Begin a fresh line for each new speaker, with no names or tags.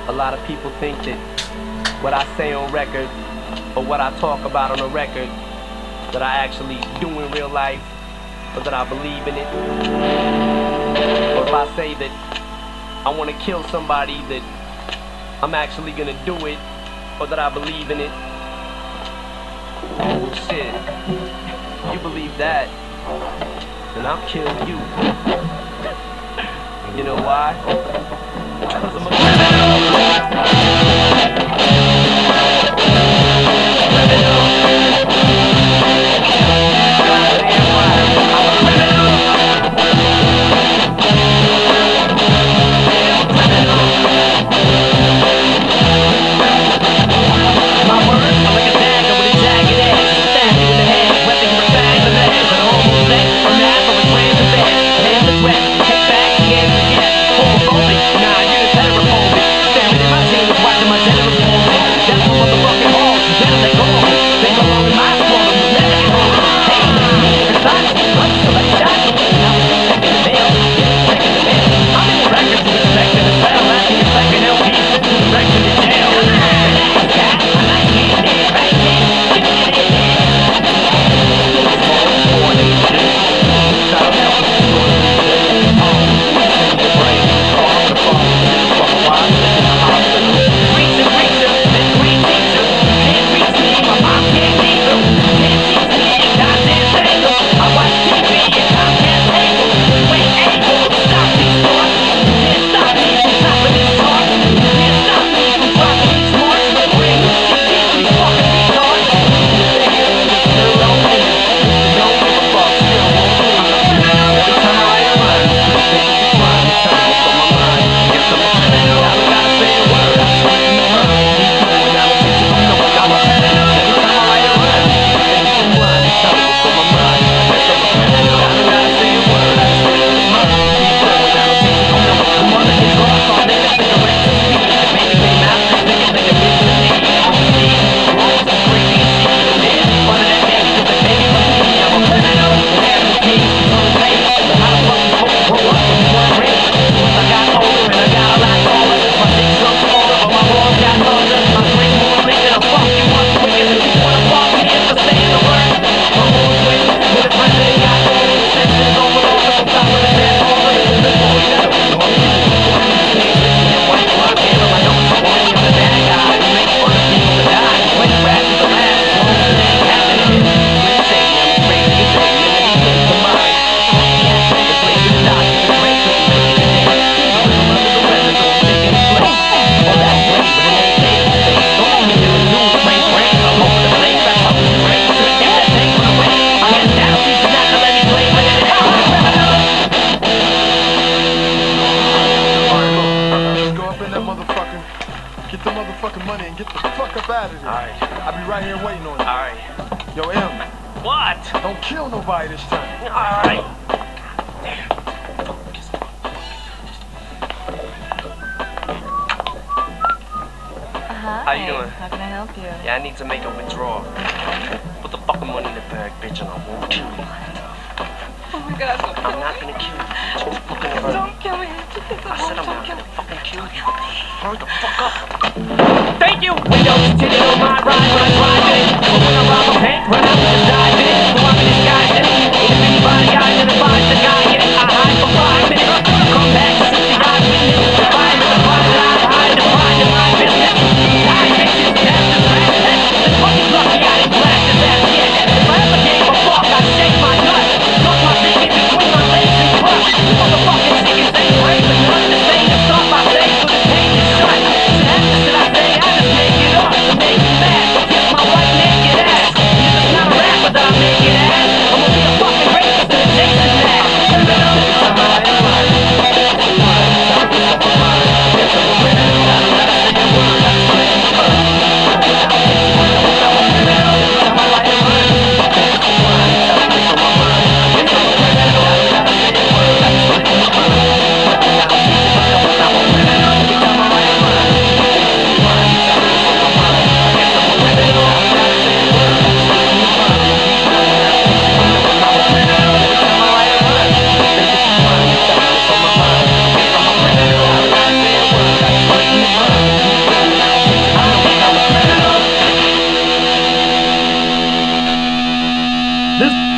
A lot of people think that what I say on record or what I talk about on a record that I actually do in real life, or that I believe in it. Or if I say that I want to kill somebody, that I'm actually gonna do it, or that I believe in it. Oh shit, you believe that, then I'll kill you. You know why? Because I'm a
Get the motherfucking money and get the fuck up out of here.
Alright.
I'll be right here waiting on you.
Alright.
Yo, M.
What?
Don't kill nobody this time.
Alright.
Hi.
How you doing?
How can I help you?
Yeah, I need to make a withdrawal. Put the fucking money in the bag, bitch, and I won't kill you.
Oh my God, don't kill
I'm not gonna kill you. Just look in the room.
Don't kill me.
I said I'm not gonna fucking kill you. Hurry the fuck up. Thank you! Windows tinted on my ride when I drive it. When I rob a bank, run out and dive in it. So I'm in disguise in it. If anybody eyes and advise the guy in it, I hide for 5 minutes. Come back, 60 odd minutes. The fire is a fire that I hide to find in my business. I take this down to blast that. The fucking lucky I didn't blast his ass yet. If I ever gave a fuck, I'd shake my nuts. Stuck my dick in between my legs and crush. Motherfucking chickens ain't brave enough to say to start my face with a page and shut. Should I say I just make it up to make you mad? Kiss my white naked ass. This is not a rapper that I make it ass. I'm gonna be a fucking racist and a This